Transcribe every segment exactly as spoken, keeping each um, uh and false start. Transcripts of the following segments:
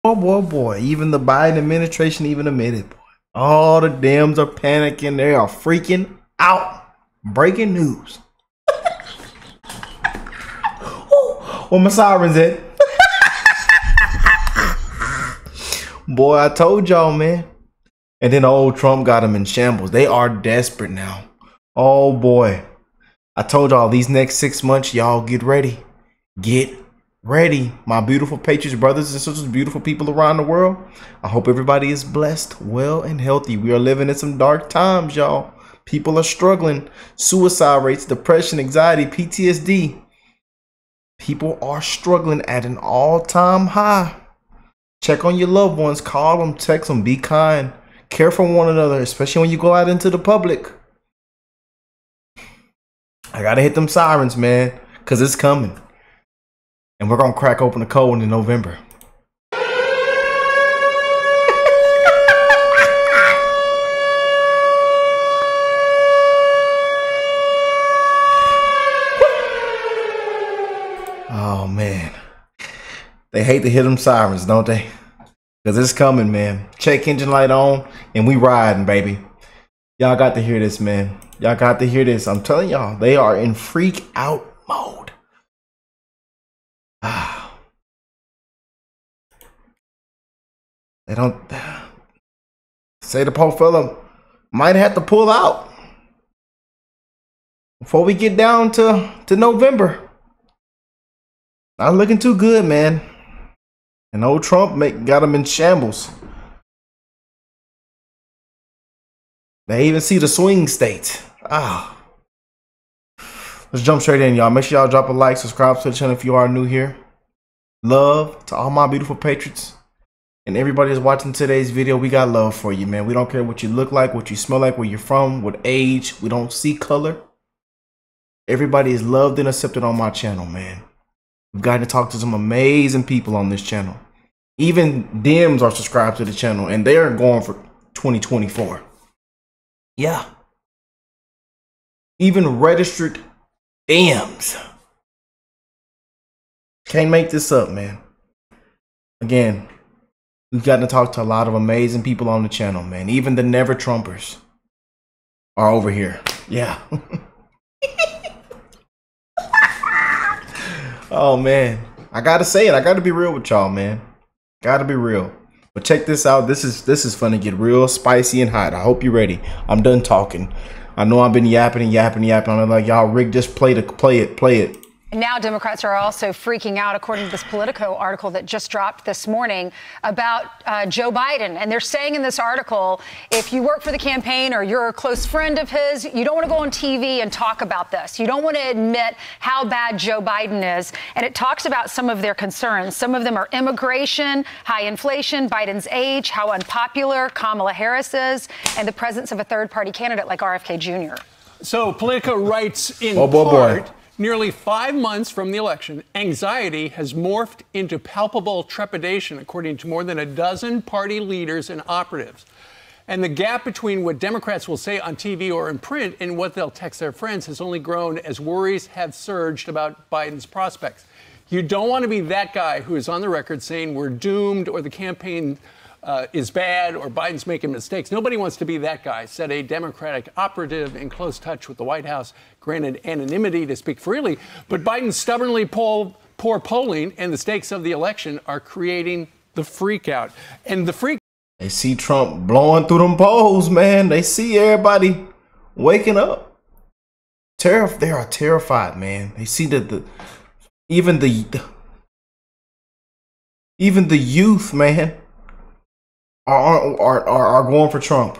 Boy, boy, boy. Even the Biden administration even admitted, boy. All the Dems are panicking. They are freaking out. Breaking news. Where my sirens at? Boy, I told y'all, man. And then old Trump got them in shambles. They are desperate now. Oh, boy. I told y'all these next six months, y'all get ready. Get ready. My beautiful Patriots, brothers and sisters, beautiful people around the world. I hope everybody is blessed, well, and healthy. We are living in some dark times, y'all. People are struggling. Suicide rates, depression, anxiety, P T S D. People are struggling at an all-time high. Check on your loved ones. Call them, text them, be kind. Care for one another, especially when you go out into the public. I gotta hit them sirens, man, because it's coming. And we're gonna crack open the code in November. Oh, man. They hate to hit them sirens, don't they? Because it's coming, man. Check engine light on, and we riding, baby. Y'all got to hear this, man. Y'all got to hear this. I'm telling y'all, they are in freak out mode. Ah. They don't... Say the poor fella might have to pull out before we get down to, to November. Not looking too good, man. And old Trump make, got him in shambles. They even see the swing states. Ah. Let's jump straight in, y'all. Make sure y'all drop a like, subscribe to the channel if you are new here. Love to all my beautiful patriots. And everybody that's watching today's video, we got love for you, man. We don't care what you look like, what you smell like, where you're from, what age. We don't see color. Everybody is loved and accepted on my channel, man. We've gotten to talk to some amazing people on this channel. Even Dems are subscribed to the channel, and they're going for twenty twenty-four. Yeah. Even registered Dems. Can't make this up, man. Again, we've gotten to talk to a lot of amazing people on the channel, man. Even the Never Trumpers are over here. Yeah. Oh, man. I gotta say it. I gotta be real with y'all, man. Gotta be real. But check this out. This is this is fun to get real spicy and hot. I hope you're ready. I'm done talking. I know I've been yapping and yapping and yapping. I'm like, y'all, Rick, just play the play it, play it. Now Democrats are also freaking out, according to this Politico article that just dropped this morning, about uh, Joe Biden. And they're saying in this article, if you work for the campaign or you're a close friend of his, you don't want to go on T V and talk about this. You don't want to admit how bad Joe Biden is. And it talks about some of their concerns. Some of them are immigration, high inflation, Biden's age, how unpopular Kamala Harris is, and the presence of a third-party candidate like R F K Junior So Politico writes in oh, boy, part... boy. Nearly five months from the election, anxiety has morphed into palpable trepidation, according to more than a dozen party leaders and operatives. And the gap between what Democrats will say on T V or in print and what they'll text their friends has only grown as worries have surged about Biden's prospects. You don't want to be that guy who is on the record saying we're doomed or the campaign Uh, is bad or Biden's making mistakes. Nobody wants to be that guy, said a Democratic operative in close touch with the White House, granted anonymity to speak freely. But Biden's stubbornly poll, poor polling and the stakes of the election are creating the freak out. And the freak. They see Trump blowing through them polls, man. They see everybody waking up. Terri- they are terrified, man. They see that the even the even the youth, man. Are, are, are, are going for Trump.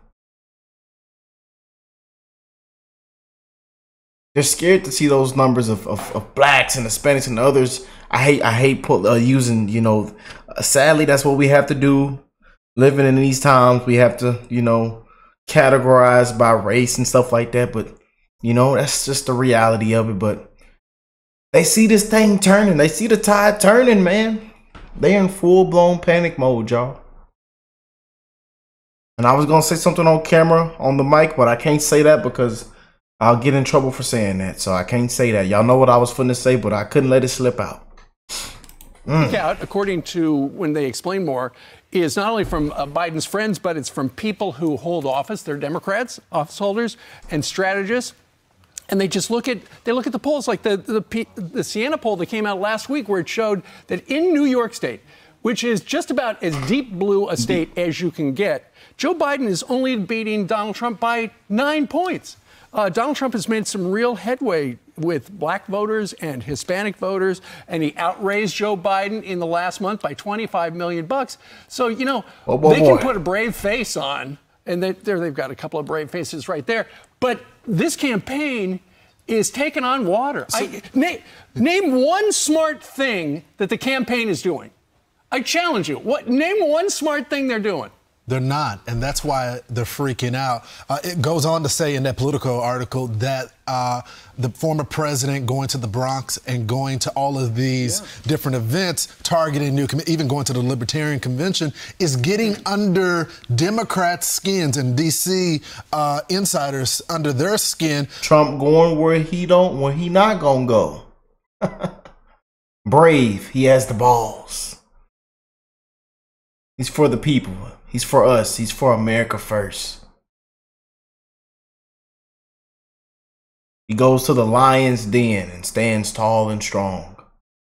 They're scared to see those numbers of, of, of blacks and Hispanics and others. I hate I hate put, uh, using, you know, uh, sadly, that's what we have to do. Living in these times, we have to, you know, categorize by race and stuff like that. But, you know, that's just the reality of it. But they see this thing turning. They see the tide turning, man. They're in full-blown panic mode, y'all. And I was going to say something on camera, on the mic, but I can't say that because I'll get in trouble for saying that. So I can't say that. Y'all know what I was finna say, but I couldn't let it slip out. Mm. Out, according to when they explain more, is not only from uh, Biden's friends, but it's from people who hold office. They're Democrats, office holders, and strategists. And they just look at they look at the polls, like the the, the Siena poll that came out last week, where it showed that in New York State, which is just about as deep blue a state as you can get, Joe Biden is only beating Donald Trump by nine points. Uh, Donald Trump has made some real headway with black voters and Hispanic voters, and he outraised Joe Biden in the last month by twenty-five million bucks. So, you know, oh, boy, they boy. can put a brave face on, and they, there they've got a couple of brave faces right there. But this campaign is taking on water. So, I, name, name one smart thing that the campaign is doing. I challenge you. What? Name one smart thing they're doing. They're not, and that's why they're freaking out. Uh, it goes on to say in that Politico article that uh, the former president going to the Bronx and going to all of these yeah. different events, targeting new, even going to the Libertarian Convention, is getting under Democrats' skins and D C uh, insiders under their skin. Trump going where he don't, where he not gonna go. Brave, he has the balls. He's for the people. He's for us. He's for America first. He goes to the lion's den and stands tall and strong.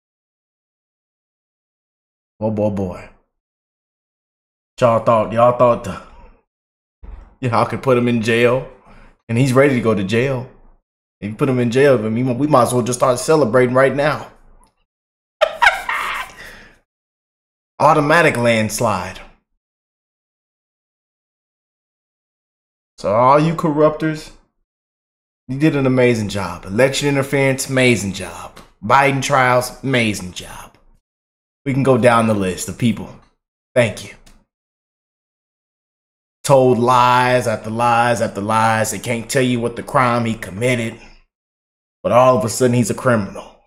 Oh boy, boy. Y'all thought, y'all thought the, y'all could put him in jail, and he's ready to go to jail. If you put him in jail, I mean, we might as well just start celebrating right now. Automatic landslide. So all you corruptors, you did an amazing job. Election interference, amazing job. Biden trials, amazing job. We can go down the list of people. Thank you. Told lies after lies after lies. They can't tell you what the crime he committed. But all of a sudden he's a criminal.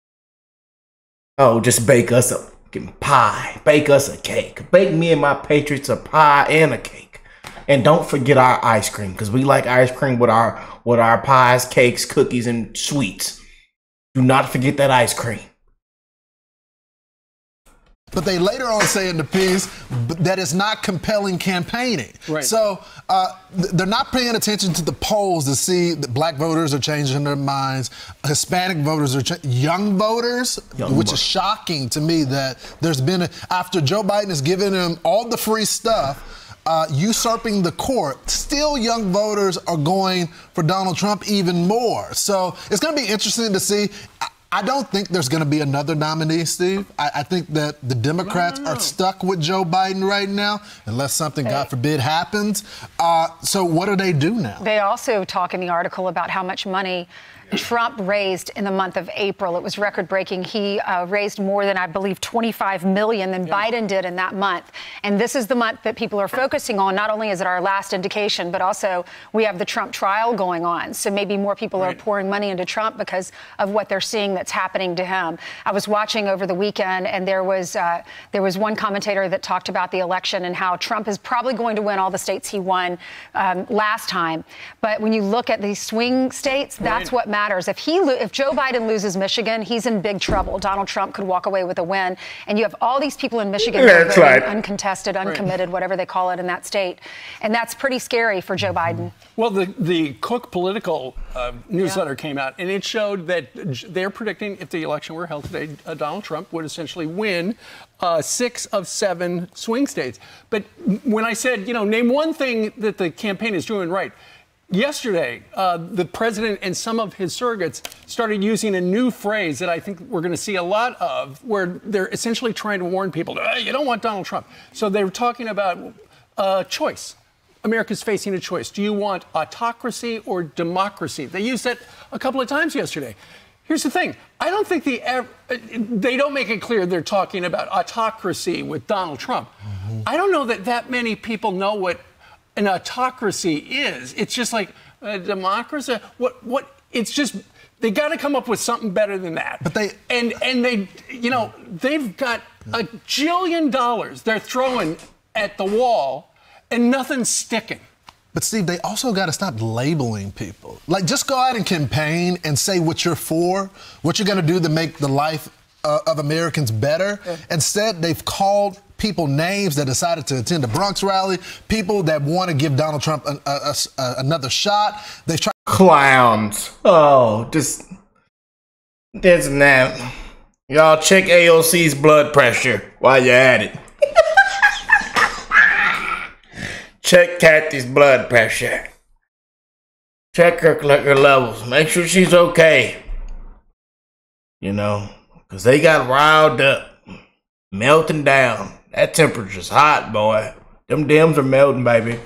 Oh, just bake us a pie. Bake us a cake. Bake me and my patriots a pie and a cake. And don't forget our ice cream, because we like ice cream with our with our pies, cakes, cookies, and sweets. Do not forget that ice cream. But they later on say in the piece that it's not compelling campaigning. Right. So uh, they're not paying attention to the polls to see that black voters are changing their minds. Hispanic voters are cha- young voters, young which voters. is shocking to me that there's been a, after Joe Biden has given them all the free stuff. Uh, usurping the court, still young voters are going for Donald Trump even more. So it's going to be interesting to see. I, I don't think there's going to be another nominee, Steve. I, I think that the Democrats are stuck with Joe Biden right now, unless something, hey. God forbid, happens. Uh, so what do they do now? They also talk in the article about how much money Trump raised in the month of April. It was record-breaking. He uh, raised more than, I believe, twenty-five million dollars than yeah. Biden did in that month. And this is the month that people are focusing on. Not only is it our last indication, but also we have the Trump trial going on. So maybe more people right. are pouring money into Trump because of what they're seeing that's happening to him. I was watching over the weekend, and there was uh, there was one commentator that talked about the election and how Trump is probably going to win all the states he won um, last time. But when you look at these swing states, that's right. what matters. Matters. If he, lo- if Joe Biden loses Michigan, he's in big trouble. Donald Trump could walk away with a win, and you have all these people in Michigan that are voting uncontested, uncommitted, right. whatever they call it in that state, and that's pretty scary for Joe Biden. Well, the the Cook Political uh, newsletter yeah. came out, and it showed that they're predicting if the election were held today, uh, Donald Trump would essentially win uh, six of seven swing states. But when I said, you know, name one thing that the campaign is doing right. Yesterday, uh, the president and some of his surrogates started using a new phrase that I think we're going to see a lot of, where they're essentially trying to warn people, oh, you don't want Donald Trump. So they were talking about uh, choice. America's facing a choice. Do you want autocracy or democracy? They used that a couple of times yesterday. Here's the thing. I don't think the they don't make it clear they're talking about autocracy with Donald Trump. Mm-hmm. I don't know that that many people know what an autocracy is. It's just like a democracy. What? What? It's just they got to come up with something better than that. But they and and they, you know, they've got a jillion dollars they're throwing at the wall, and nothing's sticking. But Steve, they also got to stop labeling people. Like, just go out and campaign and say what you're for, what you're going to do to make the life uh, of Americans better. Yeah. Instead, they've called people names that decided to attend the Bronx rally, people that want to give Donald Trump a, a, a, another shot. They've tried. Clowns. Oh, just this and that. Y'all check A O C's blood pressure while you're at it. Check Kathy's blood pressure. Check her, her levels. Make sure she's okay. You know, because they got riled up. Melting down. That temperature's hot, boy. Them Dems are melting, baby.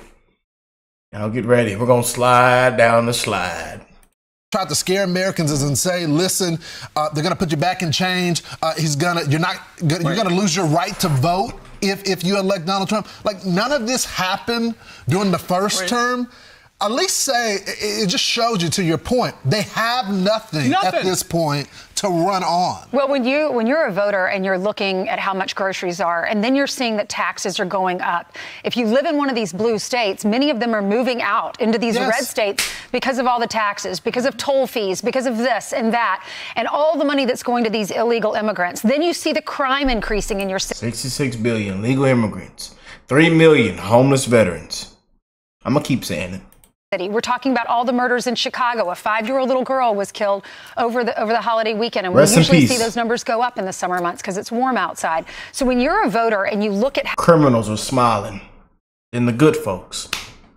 Now get ready. We're going to slide down the slide. Tried to scare Americans and say, listen, uh, they're going to put you back in change. Uh, he's gonna, you're not, you're going to lose your right to vote if, if you elect Donald Trump. Like, none of this happened during the first right. term. At least say, it just shows you, to your point, they have nothing, nothing at this point to run on. Well, when, you, when you're a voter and you're looking at how much groceries are, and then you're seeing that taxes are going up, if you live in one of these blue states, many of them are moving out into these yes. red states because of all the taxes, because of toll fees, because of this and that, and all the money that's going to these illegal immigrants. Then you see the crime increasing in your state. sixty-six billion legal immigrants, three million homeless veterans. I'm going to keep saying it. We're talking about all the murders in Chicago. A five-year-old little girl was killed over the over the holiday weekend, and we Rest usually see those numbers go up in the summer months because it's warm outside. So when you're a voter and you look at how criminals are smiling, and the good folks,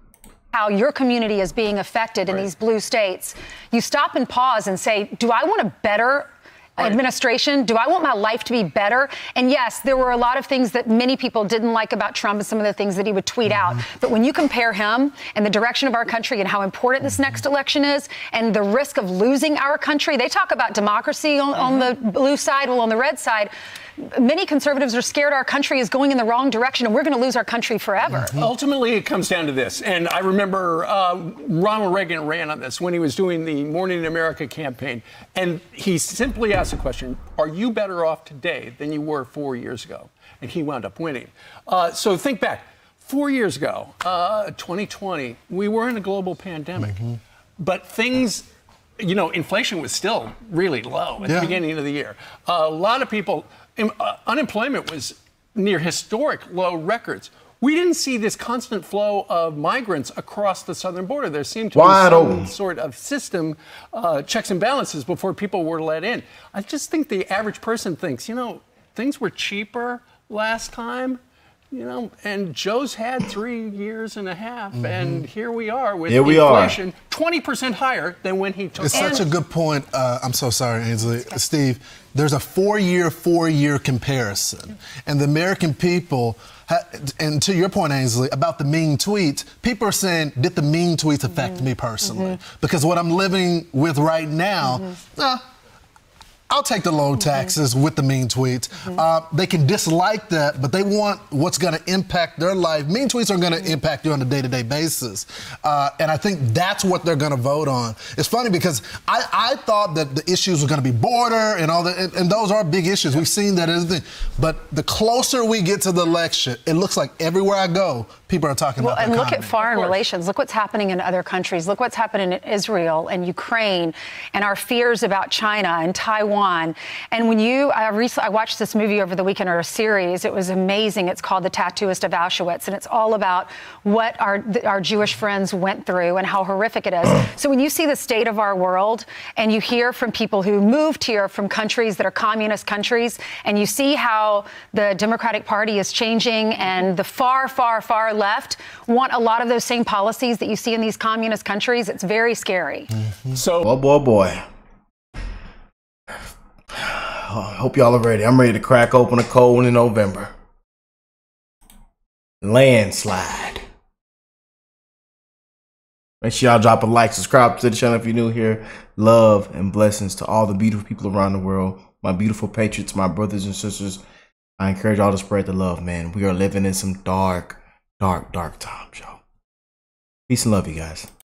how your community is being affected right. in these blue states, you stop and pause and say, do I want a better administration? Do I want my life to be better? And yes, there were a lot of things that many people didn't like about Trump and some of the things that he would tweet mm-hmm. out. But when you compare him and the direction of our country and how important this next election is and the risk of losing our country, they talk about democracy on, mm-hmm. on the blue side, well, on the red side, many conservatives are scared our country is going in the wrong direction and we're going to lose our country forever. Mm-hmm. Ultimately, it comes down to this. And I remember uh, Ronald Reagan ran on this when he was doing the Morning in America campaign. And he simply asked the question, are you better off today than you were four years ago? And he wound up winning. Uh, so think back. Four years ago, uh, twenty twenty, we were in a global pandemic. Mm-hmm. But things... You know, inflation was still really low at yeah. the beginning of the year. Uh, a lot of people, uh, unemployment was near historic low records. We didn't see this constant flow of migrants across the southern border. There seemed to Wide be some open. sort of system, uh, checks and balances before people were let in. I just think the average person thinks, you know, things were cheaper last time. You know, and Joe's had three years and a half, mm-hmm. and here we are with here we inflation are. twenty percent higher than when he took It's office. such a good point. Uh, I'm so sorry, Ainsley. Steve, there's a four-year, four-year comparison. And the American people, ha- and to your point, Ainsley, about the mean tweets, people are saying, did the mean tweets affect mm-hmm. me personally? Mm-hmm. Because what I'm living with right now, mm-hmm. nah, I'll take the low taxes mm-hmm. with the mean tweets. Mm-hmm. Uh, they can dislike that, but they want what's going to impact their life. Mean tweets are going to mm-hmm. impact you on a day-to-day basis. Uh, and I think that's what they're going to vote on. It's funny because I, I thought that the issues were going to be border and all that, and, and those are big issues. We've seen that as a thing. But the closer we get to the election, it looks like everywhere I go, people are talking well, about the and economy. Look at foreign relations. Look what's happening in other countries. Look what's happening in Israel and Ukraine and our fears about China and Taiwan. And when you, I recently, I watched this movie over the weekend, or a series. It was amazing. It's called The Tattooist of Auschwitz, and it's all about what our our Jewish friends went through and how horrific it is. So when you see the state of our world, and you hear from people who moved here from countries that are communist countries, and you see how the Democratic Party is changing, and the far, far, far left want a lot of those same policies that you see in these communist countries, it's very scary. Mm-hmm. So, oh boy, boy. I hope y'all are ready. I'm ready to crack open a cold one in November. Landslide. Make sure y'all drop a like, subscribe to the channel if you're new here. Love and blessings to all the beautiful people around the world. My beautiful patriots, my brothers and sisters. I encourage y'all to spread the love, man. We are living in some dark, dark, dark times, y'all. Peace and love, you guys.